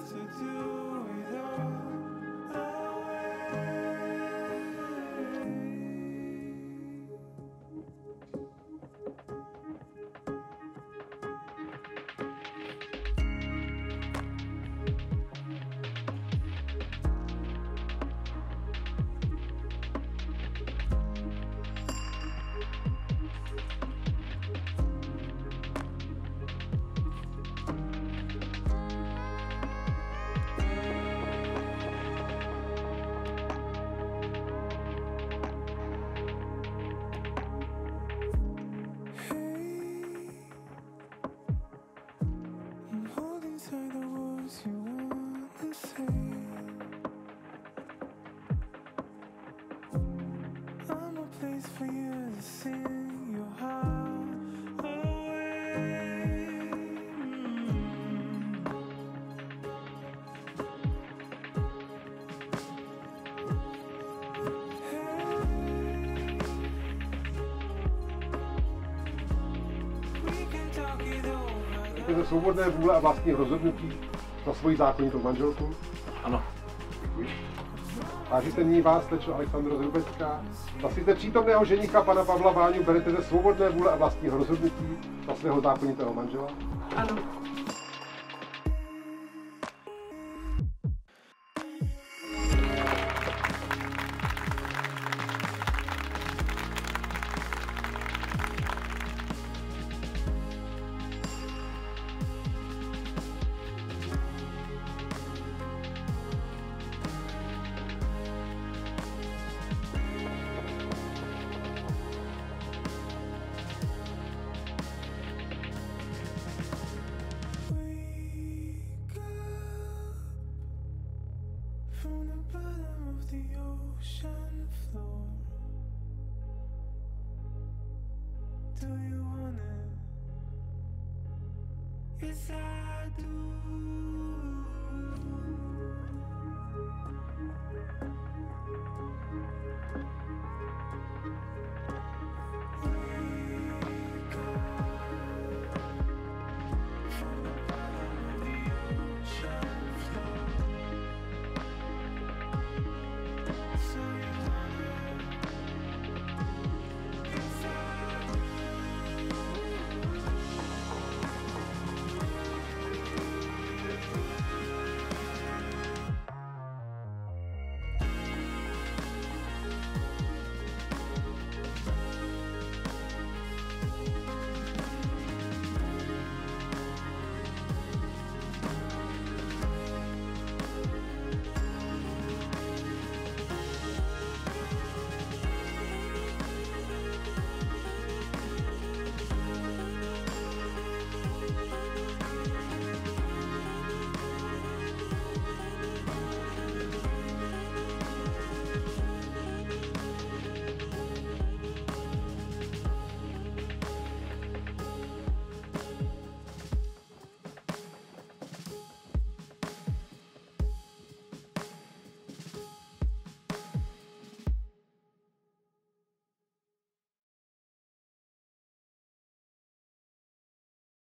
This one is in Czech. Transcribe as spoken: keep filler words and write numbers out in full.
Ze svobodné vůle a vlastních rozhodnutí za svoji zákonitou manželku? Ano. Děkuji. Váží se nyní vás, slečno Alexandro Zrubecká, za světle přítomného ženicha pana Pavla Váňu berete ze svobodné vůle a vlastního rozhodnutí za svého zákonitého manžela? Ano. From the bottom of the ocean floor, do you want it? Yes, I do.